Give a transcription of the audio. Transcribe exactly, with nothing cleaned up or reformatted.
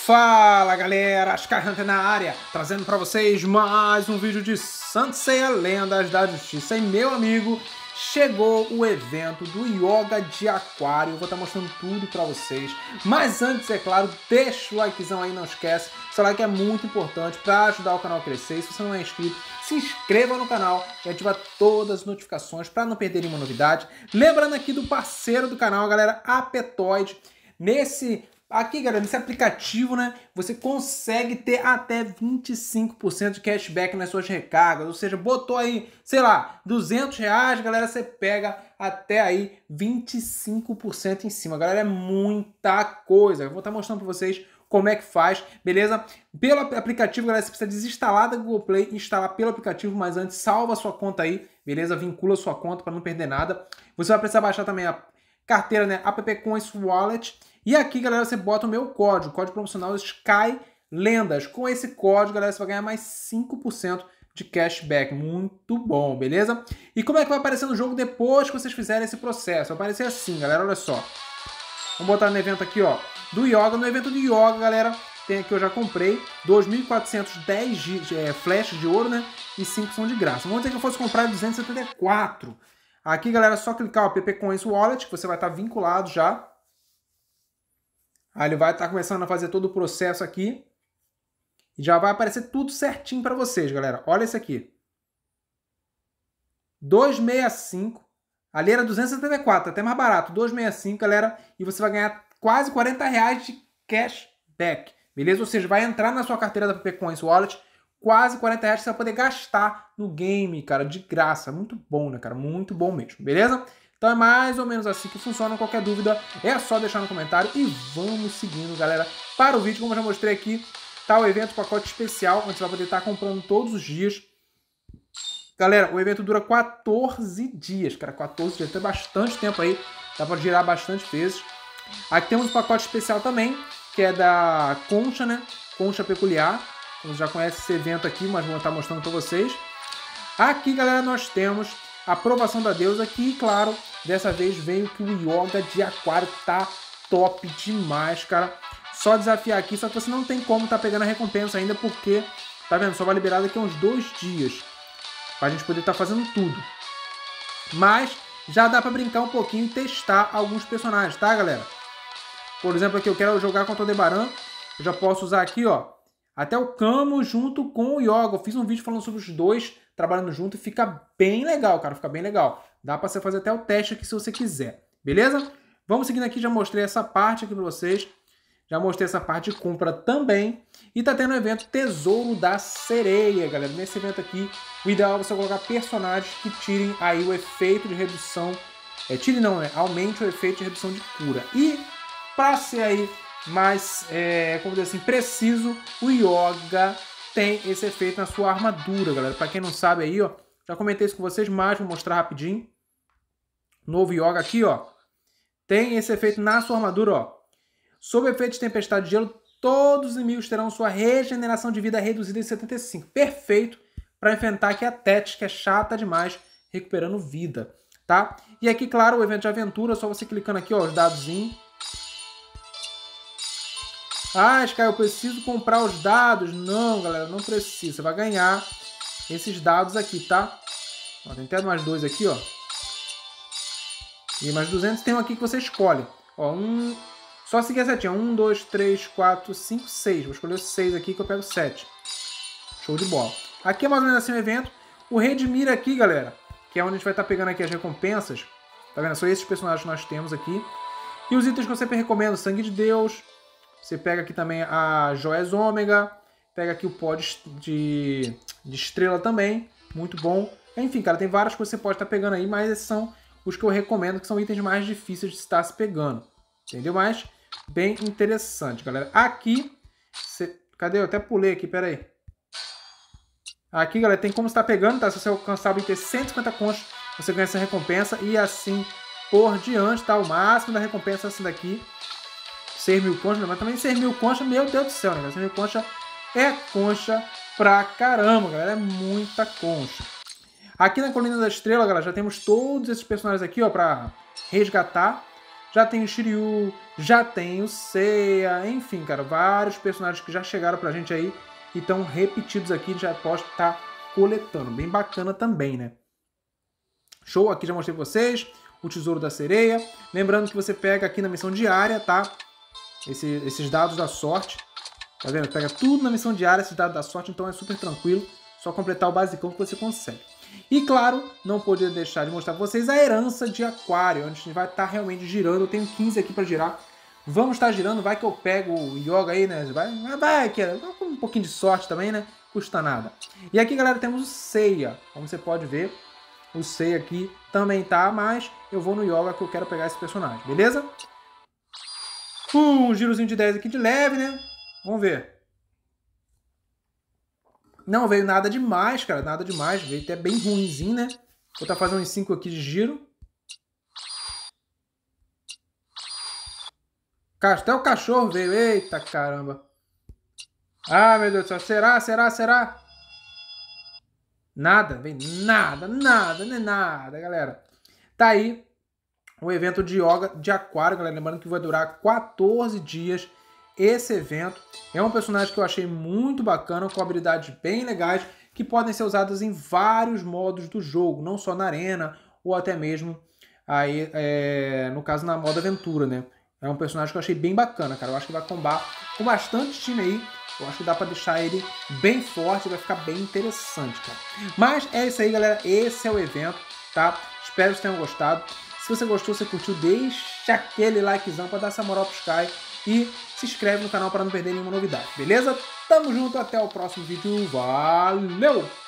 Fala galera, Ascar Hunter na área, trazendo para vocês mais um vídeo de Saint Seiya Lendas da Justiça. E meu amigo, chegou o evento do Yoga de Aquário, eu vou estar mostrando tudo para vocês. Mas antes, é claro, deixa o likezão aí, não esquece, seu like é muito importante para ajudar o canal a crescer. E se você não é inscrito, se inscreva no canal e ativa todas as notificações para não perder nenhuma novidade. Lembrando aqui do parceiro do canal, galera, Apetoide. Nesse... Aqui, galera, nesse aplicativo, né, você consegue ter até vinte e cinco por cento de cashback nas suas recargas. Ou seja, botou aí, sei lá, duzentos reais, galera, você pega até aí vinte e cinco por cento em cima. Galera, é muita coisa. Eu vou estar mostrando para vocês como é que faz, beleza? Pelo aplicativo, galera, você precisa desinstalar da Google Play e instalar pelo aplicativo, mas antes salva a sua conta aí, beleza? Vincula a sua conta para não perder nada. Você vai precisar baixar também a carteira, né, AppCoins Wallet. E aqui, galera, você bota o meu código, código promocional Sky Lendas. Com esse código, galera, você vai ganhar mais cinco por cento de cashback. Muito bom, beleza? E como é que vai aparecer no jogo depois que vocês fizerem esse processo? Vai aparecer assim, galera, olha só. Vamos botar no evento aqui, ó, do Yoga. No evento do Yoga, galera, tem aqui, eu já comprei dois mil e quatrocentos e dez é, flashes de ouro, né? E cinco são de graça. Vamos dizer que eu fosse comprar duzentos e setenta e quatro. Aqui, galera, é só clicar o AppCoins Wallet, que você vai estar vinculado já. Aí ele vai estar começando a fazer todo o processo aqui. E já vai aparecer tudo certinho para vocês, galera. Olha esse aqui. duzentos e sessenta e cinco. Ali era duzentos e setenta e quatro, até mais barato. duzentos e sessenta e cinco, galera. E você vai ganhar quase quarenta reais de cashback. Beleza? Ou seja, vai entrar na sua carteira da AppCoins Wallet quase quarenta reais que você vai poder gastar no game, cara, de graça. Muito bom, né, cara? Muito bom mesmo. Beleza? Então é mais ou menos assim que funciona. Qualquer dúvida é só deixar no comentário e vamos seguindo, galera, para o vídeo. Como eu já mostrei aqui, tá o evento pacote especial, onde você vai poder estar comprando todos os dias. Galera, o evento dura quatorze dias, cara, quatorze dias, tem bastante tempo aí, dá para girar bastante vezes. Aqui temos o pacote especial também, que é da Concha, né, Concha Peculiar. Você já conhece esse evento aqui, mas vou estar mostrando para vocês. Aqui, galera, nós temos a aprovação da deusa aqui, claro, dessa vez veio que o Yoga de Aquário tá top demais, cara. Só desafiar aqui, só que você não tem como tá pegando a recompensa ainda, porque, tá vendo, só vai liberar daqui a uns dois dias, pra gente poder estar tá fazendo tudo. Mas já dá pra brincar um pouquinho e testar alguns personagens, tá, galera? Por exemplo, aqui eu quero jogar contra o Aldebaran, eu já posso usar aqui, ó, até o Camo junto com o Yoga. Eu fiz um vídeo falando sobre os dois trabalhando junto e fica bem legal, cara. Fica bem legal. Dá pra você fazer até o teste aqui se você quiser. Beleza? Vamos seguindo aqui. Já mostrei essa parte aqui pra vocês. Já mostrei essa parte de compra também. E tá tendo o evento Tesouro da Sereia, galera. Nesse evento aqui, o ideal é você colocar personagens que tirem aí o efeito de redução. É, tire não, né? Aumente o efeito de redução de cura. E pra ser aí mais, é, como dizer assim, preciso, o Yoga tem esse efeito na sua armadura, galera. Pra quem não sabe aí, ó, já comentei isso com vocês, mas vou mostrar rapidinho. Novo Yoga aqui, ó, tem esse efeito na sua armadura, ó. Sob o efeito de tempestade de gelo, todos os inimigos terão sua regeneração de vida reduzida em setenta e cinco. Perfeito para enfrentar aqui a Tete, que é chata demais, recuperando vida, tá? E aqui, claro, o evento de aventura, só você clicando aqui, ó, os dadozinhos. Ah, Sky, eu preciso comprar os dados. Não, galera, não precisa. Você vai ganhar esses dados aqui, tá? Ó, tem até mais dois aqui, ó. E mais duzentos tem um aqui que você escolhe. Ó, um... Só seguir a setinha. um, dois, três, quatro, cinco, seis. Vou escolher os seis aqui que eu pego sete. Show de bola. Aqui é mais ou menos assim o evento. O Redmir aqui, galera, que é onde a gente vai estar pegando aqui as recompensas. Tá vendo? São esses personagens que nós temos aqui. E os itens que eu sempre recomendo. Sangue de Deus. Você pega aqui também a Joias Ômega, pega aqui o pó de, de, de estrela também, muito bom. Enfim, cara, tem várias coisas que você pode estar pegando aí, mas esses são os que eu recomendo, que são itens mais difíceis de estar se pegando. Entendeu? Mas bem interessante, galera. Aqui, você... cadê? Eu até pulei aqui, pera aí. Aqui, galera, tem como estar pegando, tá? Se você alcançar o item cento e cinquenta conchas, você ganha essa recompensa e assim por diante, tá? O máximo da recompensa é essa daqui. seis mil conchas, mas também seis mil conchas, meu Deus do céu, né? seis mil conchas é concha pra caramba, galera. É muita concha. Aqui na Colina da Estrela, galera, já temos todos esses personagens aqui, ó, pra resgatar. já tem o Shiryu, já tem o Seiya, enfim, cara, vários personagens que já chegaram pra gente aí e estão repetidos aqui, já pode estar coletando. Bem bacana também, né? Show, aqui já mostrei pra vocês o Tesouro da Sereia. Lembrando que você pega aqui na missão diária, tá? Esse, esses dados da sorte. Tá vendo? Pega tudo na missão diária, esses dados da sorte, então é super tranquilo. Só completar o basicão que você consegue. E claro, não podia deixar de mostrar pra vocês a herança de aquário, onde a gente vai estar realmente girando. Eu tenho quinze aqui pra girar. Vamos estar girando, vai que eu pego o Yoga aí, né? Vai, vai, que é com um pouquinho de sorte também, né? Custa nada. E aqui, galera, temos o Seiya. Como você pode ver, o Seiya aqui também tá, mas eu vou no Yoga que eu quero pegar esse personagem, beleza? Um girozinho de dez aqui de leve, né? Vamos ver. Não veio nada demais, cara, nada demais. Veio até bem ruimzinho, né? Vou estar fazendo uns cinco aqui de giro. Até o cachorro veio. Eita, caramba. Ah, meu Deus do céu. Será, será, será? Nada, vem nada, nada, nem nada, galera. Tá aí o evento de Yoga de Aquário, galera. Lembrando que vai durar quatorze dias esse evento. É um personagem que eu achei muito bacana, com habilidades bem legais, que podem ser usadas em vários modos do jogo, não só na arena, ou até mesmo aí, é, no caso na modo aventura, né? É um personagem que eu achei bem bacana, cara. Eu acho que vai combar com bastante time aí. Eu acho que dá pra deixar ele bem forte, vai ficar bem interessante, cara. Mas é isso aí, galera. Esse é o evento, tá? Espero que vocês tenham gostado. Se você gostou, se curtiu, deixa aquele likezão pra dar essa moral pros caras. E se inscreve no canal para não perder nenhuma novidade, beleza? Tamo junto, até o próximo vídeo. Valeu!